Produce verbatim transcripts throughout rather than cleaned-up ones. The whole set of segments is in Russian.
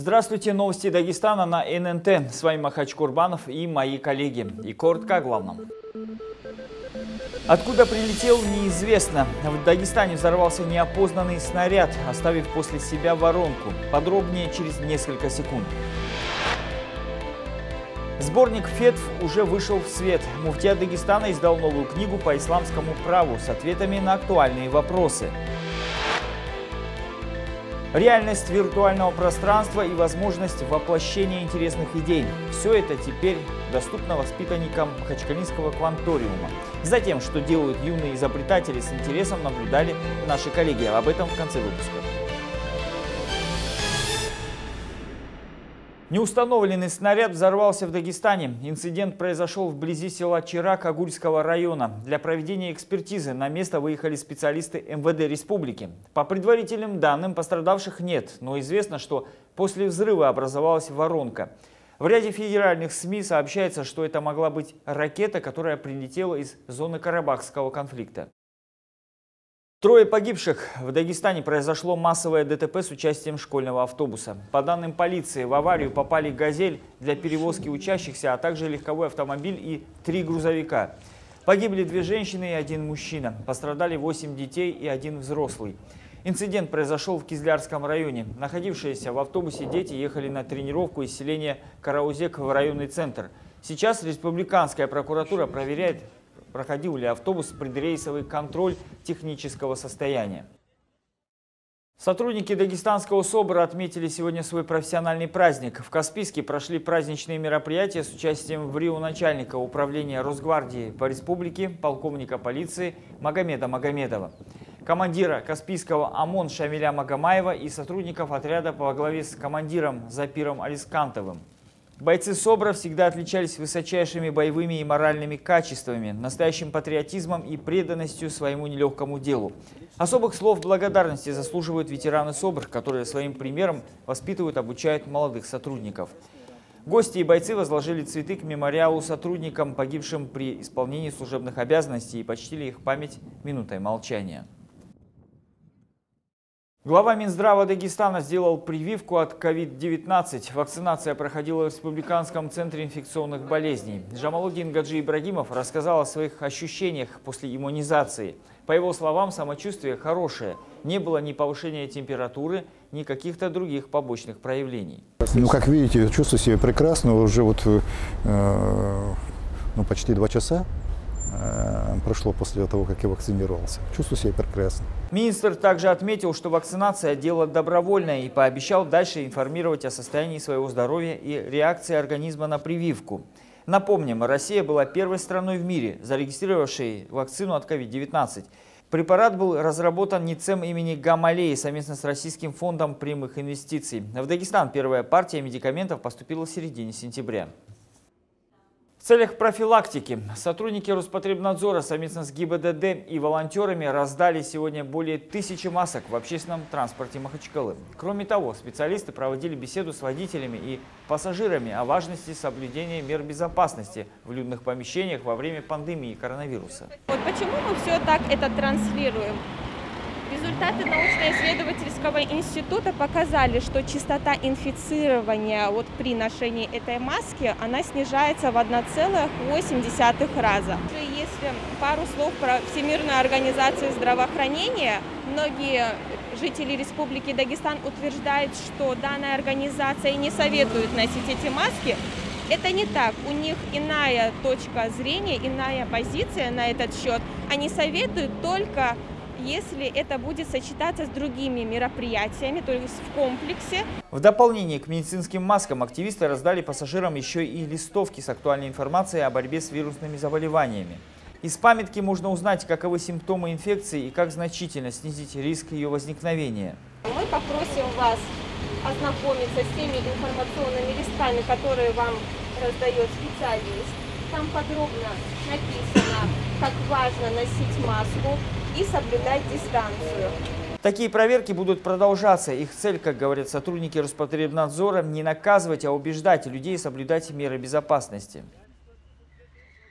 Здравствуйте, новости Дагестана на эн эн тэ. С вами Махач Курбанов и мои коллеги. И коротко о главном. Откуда прилетел, неизвестно. В Дагестане взорвался неопознанный снаряд, оставив после себя воронку. Подробнее через несколько секунд. Сборник фетв уже вышел в свет. Муфтият Дагестана издал новую книгу по исламскому праву с ответами на актуальные вопросы. Реальность виртуального пространства и возможность воплощения интересных идей. Все это теперь доступно воспитанникам Махачкалинского кванториума. Затем, что делают юные изобретатели, с интересом наблюдали наши коллеги. Об этом в конце выпуска. Неустановленный снаряд взорвался в Дагестане. Инцидент произошел вблизи села Чирак Агульского района. Для проведения экспертизы на место выехали специалисты эм вэ дэ республики. По предварительным данным, пострадавших нет, но известно, что после взрыва образовалась воронка. В ряде федеральных СМИ сообщается, что это могла быть ракета, которая прилетела из зоны Карабахского конфликта. Трое погибших. В Дагестане произошло массовое дэ тэ пэ с участием школьного автобуса. По данным полиции, в аварию попали «Газель» для перевозки учащихся, а также легковой автомобиль и три грузовика. Погибли две женщины и один мужчина. Пострадали восемь детей и один взрослый. Инцидент произошел в Кизлярском районе. Находившиеся в автобусе дети ехали на тренировку из селения Караузек в районный центр. Сейчас республиканская прокуратура проверяет, проходил ли автобус предрейсовый контроль технического состояния. Сотрудники Дагестанского СОБРа отметили сегодня свой профессиональный праздник. В Каспийске прошли праздничные мероприятия с участием в Рио начальника управления Росгвардии по республике, полковника полиции Магомеда Магомедова, командира Каспийского ОМОН Шамиля Магомаева и сотрудников отряда по главе с командиром Запиром Алискантовым. Бойцы СОБРа всегда отличались высочайшими боевыми и моральными качествами, настоящим патриотизмом и преданностью своему нелегкому делу. Особых слов благодарности заслуживают ветераны СОБР, которые своим примером воспитывают, обучают молодых сотрудников. Гости и бойцы возложили цветы к мемориалу сотрудникам, погибшим при исполнении служебных обязанностей, и почтили их память минутой молчания. Глава Минздрава Дагестана сделал прививку от ковид девятнадцать. Вакцинация проходила в Республиканском центре инфекционных болезней. Жамалудин Гаджи Ибрагимов рассказал о своих ощущениях после иммунизации. По его словам, самочувствие хорошее. Не было ни повышения температуры, ни каких-то других побочных проявлений. Ну, как видите, чувствую себя прекрасно. Уже вот э, ну, почти два часа прошло после того, как я вакцинировался. Чувствую себя прекрасно. Министр также отметил, что вакцинация – дело добровольное, и пообещал дальше информировать о состоянии своего здоровья и реакции организма на прививку. Напомним, Россия была первой страной в мире, зарегистрировавшей вакцину от ковид девятнадцать. Препарат был разработан НИЦЭМ имени Гамалеи совместно с Российским фондом прямых инвестиций. В Дагестан первая партия медикаментов поступила в середине сентября. В целях профилактики сотрудники Роспотребнадзора совместно с гэ и бэ дэ дэ и волонтерами раздали сегодня более тысячи масок в общественном транспорте Махачкалы. Кроме того, специалисты проводили беседу с водителями и пассажирами о важности соблюдения мер безопасности в людных помещениях во время пандемии коронавируса. Вот почему мы все так это транслируем? Результаты научно-исследовательского института показали, что частота инфицирования вот при ношении этой маски она снижается в одна целая восемь десятых раза. Если пару слов про Всемирную организацию здравоохранения, многие жители Республики Дагестан утверждают, что данная организация не советует носить эти маски. Это не так. У них иная точка зрения, иная позиция на этот счет. Они советуют только если это будет сочетаться с другими мероприятиями, то есть в комплексе. В дополнение к медицинским маскам активисты раздали пассажирам еще и листовки с актуальной информацией о борьбе с вирусными заболеваниями. Из памятки можно узнать, каковы симптомы инфекции и как значительно снизить риск ее возникновения. Мы попросим вас ознакомиться с теми информационными листками, которые вам раздает специалист. Там подробно написано, как важно носить маску и соблюдать дистанцию. Такие проверки будут продолжаться. Их цель, как говорят сотрудники Роспотребнадзора, не наказывать, а убеждать людей соблюдать меры безопасности.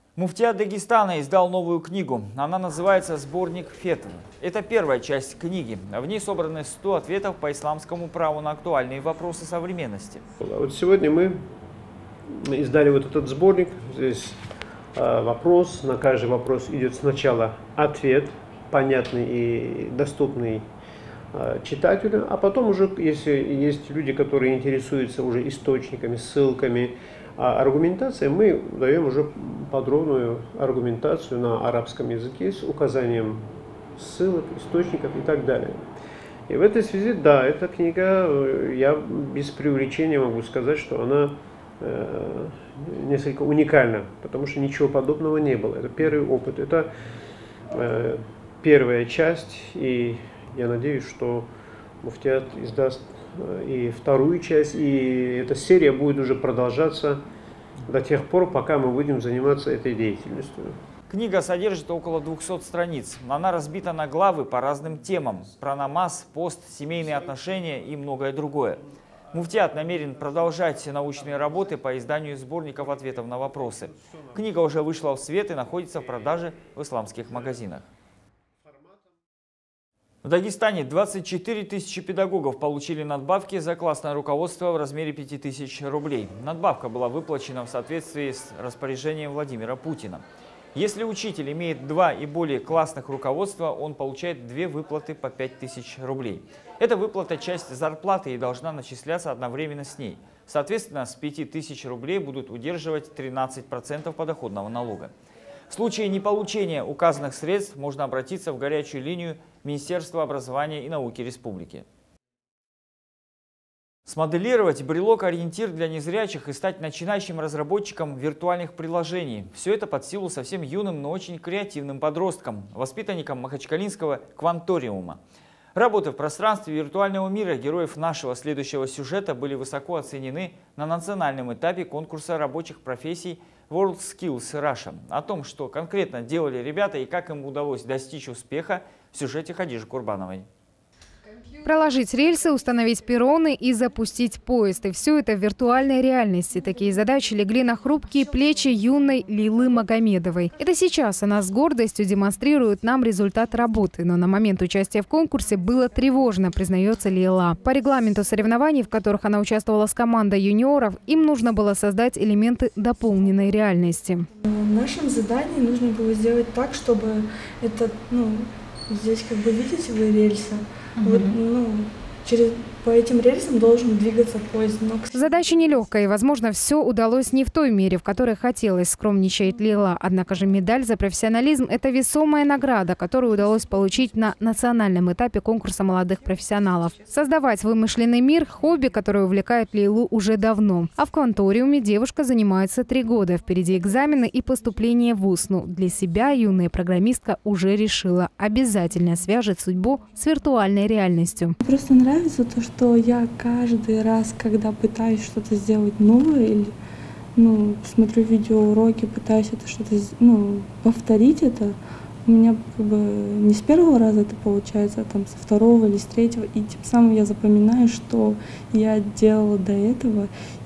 Муфтият Дагестана издал новую книгу. Она называется «Сборник фетв». Это первая часть книги. В ней собраны сто ответов по исламскому праву на актуальные вопросы современности. Вот сегодня мы издали вот этот сборник. Здесь э, вопрос. На каждый вопрос идет сначала ответ, понятный и доступный э, читателю. А потом уже, если есть люди, которые интересуются уже источниками, ссылками, а аргументация, мы даем уже подробную аргументацию на арабском языке с указанием ссылок, источников и так далее. И в этой связи, да, эта книга, я без преувеличения могу сказать, что она э, несколько уникальна, потому что ничего подобного не было. Это первый опыт, это э, первая часть, и я надеюсь, что Муфтият издаст и вторую часть, и эта серия будет уже продолжаться до тех пор, пока мы будем заниматься этой деятельностью. Книга содержит около двухсот страниц. Она разбита на главы по разным темам – про намаз, пост, семейные отношения и многое другое. Муфтият намерен продолжать научные работы по изданию сборников ответов на вопросы. Книга уже вышла в свет и находится в продаже в исламских магазинах. В Дагестане двадцать четыре тысячи педагогов получили надбавки за классное руководство в размере пяти тысяч рублей. Надбавка была выплачена в соответствии с распоряжением Владимира Путина. Если учитель имеет два и более классных руководства, он получает две выплаты по пять тысяч рублей. Эта выплата – часть зарплаты и должна начисляться одновременно с ней. Соответственно, с пяти тысяч рублей будут удерживать тринадцать процентов подоходного налога. В случае неполучения указанных средств можно обратиться в горячую линию Министерства образования и науки Республики. Смоделировать брелок-ориентир для незрячих и стать начинающим разработчиком виртуальных приложений – все это под силу совсем юным, но очень креативным подросткам, воспитанникам Махачкалинского кванториума. Работы в пространстве виртуального мира героев нашего следующего сюжета были высоко оценены на национальном этапе конкурса рабочих профессий WorldSkills Russia. О том, что конкретно делали ребята и как им удалось достичь успеха, в сюжете Хадижи Курбановой. Проложить рельсы, установить перроны и запустить поезд. И все это в виртуальной реальности. Такие задачи легли на хрупкие плечи юной Лилы Магомедовой. Это сейчас она с гордостью демонстрирует нам результат работы. Но на момент участия в конкурсе было тревожно, признается Лила. По регламенту соревнований, в которых она участвовала с командой юниоров, им нужно было создать элементы дополненной реальности. В нашем задании нужно было сделать так, чтобы это, ну, здесь как бы видите вы рельсы. Uh-huh. Вот, ну, через, по этим рельсам должен двигаться поезд. Но... Задача нелегкая, и, возможно, все удалось не в той мере, в которой хотелось, скромничает Лила. Однако же медаль за профессионализм – это весомая награда, которую удалось получить на национальном этапе конкурса молодых профессионалов. Создавать вымышленный мир – хобби, которое увлекает Лилу уже давно. А в кванториуме девушка занимается три года. Впереди экзамены и поступление в вуз. Но для себя юная программистка уже решила – обязательно свяжет судьбу с виртуальной реальностью. Просто нравится то, что я каждый раз, когда пытаюсь что-то сделать новое или, ну, смотрю видеоуроки, пытаюсь это что-то, ну, повторить это, у меня как бы не с первого раза это получается, а там со второго или с третьего, и тем самым я запоминаю, что я делала до этого,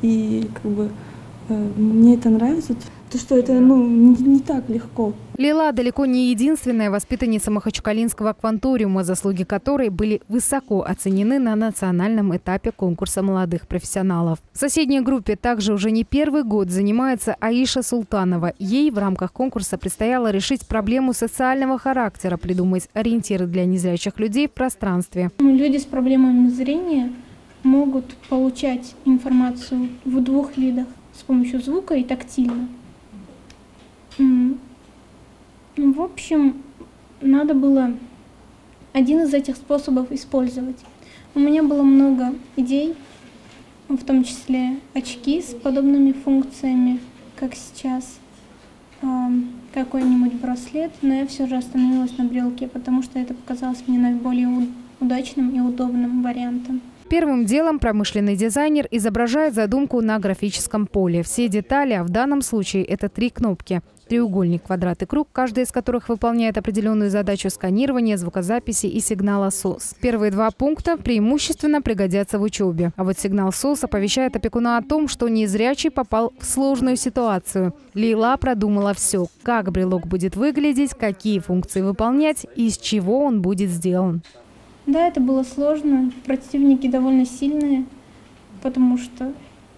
и как бы э, мне это нравится. То, что это, ну, не, не так легко. Лила далеко не единственная воспитанница Махачкалинского кванториума, заслуги которой были высоко оценены на национальном этапе конкурса молодых профессионалов. В соседней группе также уже не первый год занимается Аиша Султанова. Ей в рамках конкурса предстояло решить проблему социального характера, придумать ориентиры для незрячих людей в пространстве. Люди с проблемами зрения могут получать информацию в двух видах – с помощью звука и тактильно. В общем, надо было один из этих способов использовать. У меня было много идей, в том числе очки с подобными функциями, как сейчас, какой-нибудь браслет, но я все же остановилась на брелке, потому что это показалось мне наиболее удачным и удобным вариантом. Первым делом промышленный дизайнер изображает задумку на графическом поле. Все детали, а в данном случае это три кнопки. Треугольник, квадрат и круг, каждый из которых выполняет определенную задачу сканирования, звукозаписи и сигнала СОС. Первые два пункта преимущественно пригодятся в учебе. А вот сигнал СОС оповещает опекуна о том, что незрячий попал в сложную ситуацию. Лейла продумала все, как брелок будет выглядеть, какие функции выполнять и из чего он будет сделан. Да, это было сложно. Противники довольно сильные, потому что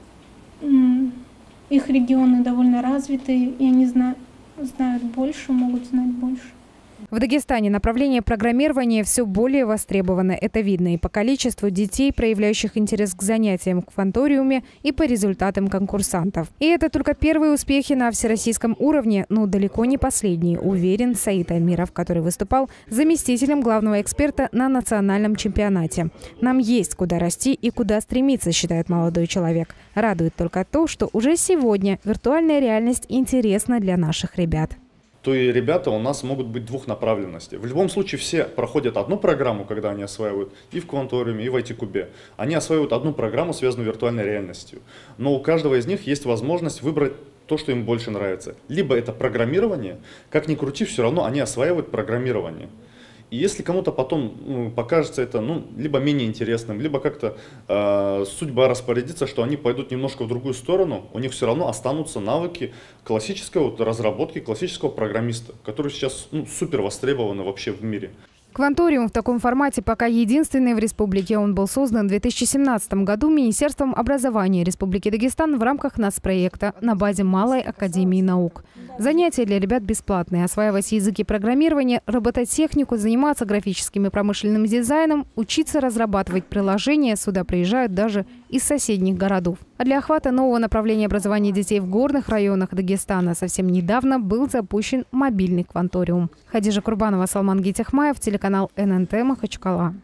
м, их регионы довольно развитые, и они зна знают больше, могут знать больше. В Дагестане направление программирования все более востребовано. Это видно и по количеству детей, проявляющих интерес к занятиям в кванториуме, и по результатам конкурсантов. И это только первые успехи на всероссийском уровне, но далеко не последние, уверен Саид Амиров, который выступал заместителем главного эксперта на национальном чемпионате. Нам есть куда расти и куда стремиться, считает молодой человек. Радует только то, что уже сегодня виртуальная реальность интересна для наших ребят. То и ребята у нас могут быть двух направленностей. В любом случае все проходят одну программу, когда они осваивают и в Кванториуме, и в ай ти-кубе. Они осваивают одну программу, связанную с виртуальной реальностью. Но у каждого из них есть возможность выбрать то, что им больше нравится. Либо это программирование, как ни крути, все равно они осваивают программирование. И если кому-то потом ну, покажется это ну, либо менее интересным, либо как-то э, судьба распорядится, что они пойдут немножко в другую сторону, у них все равно останутся навыки классической вот, разработки, классического программиста, которые сейчас ну, супер востребованы вообще в мире. Кванториум в таком формате пока единственный в республике. Он был создан в две тысячи семнадцатом году Министерством образования Республики Дагестан в рамках нацпроекта на базе Малой академии наук. Занятия для ребят бесплатные. Осваивать языки программирования, робототехнику, заниматься графическим и промышленным дизайном, учиться разрабатывать приложения. Сюда приезжают даже из соседних городов. А для охвата нового направления образования детей в горных районах Дагестана совсем недавно был запущен мобильный кванториум. Хадижа Курбанова, Салман Гитяхмаев, телеканал эн эн тэ, Махачкала.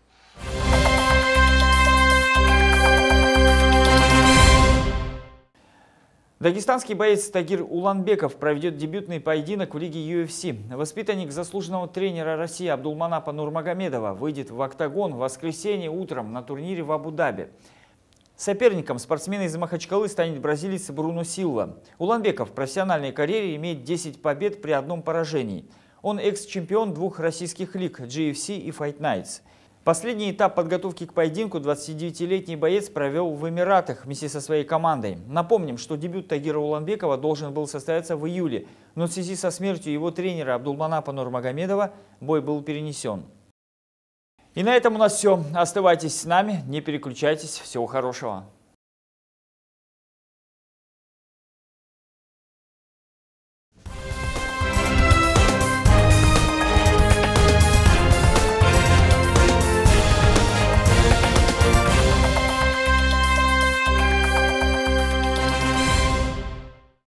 Дагестанский боец Тагир Уланбеков проведет дебютный поединок в лиге ю эф си. Воспитанник заслуженного тренера России Абдулманапа Нурмагомедова выйдет в октагон в воскресенье утром на турнире в Абу-Даби. Соперником спортсмена из Махачкалы станет бразилец Бруно Силва. Уланбеков в профессиональной карьере имеет десять побед при одном поражении. Он экс-чемпион двух российских лиг – джи эф си и Fight Nights. Последний этап подготовки к поединку двадцатидевятилетний боец провел в Эмиратах вместе со своей командой. Напомним, что дебют Тагира Уланбекова должен был состояться в июле, но в связи со смертью его тренера Абдулманапа Нурмагомедова бой был перенесен. И на этом у нас все. Оставайтесь с нами, не переключайтесь. Всего хорошего.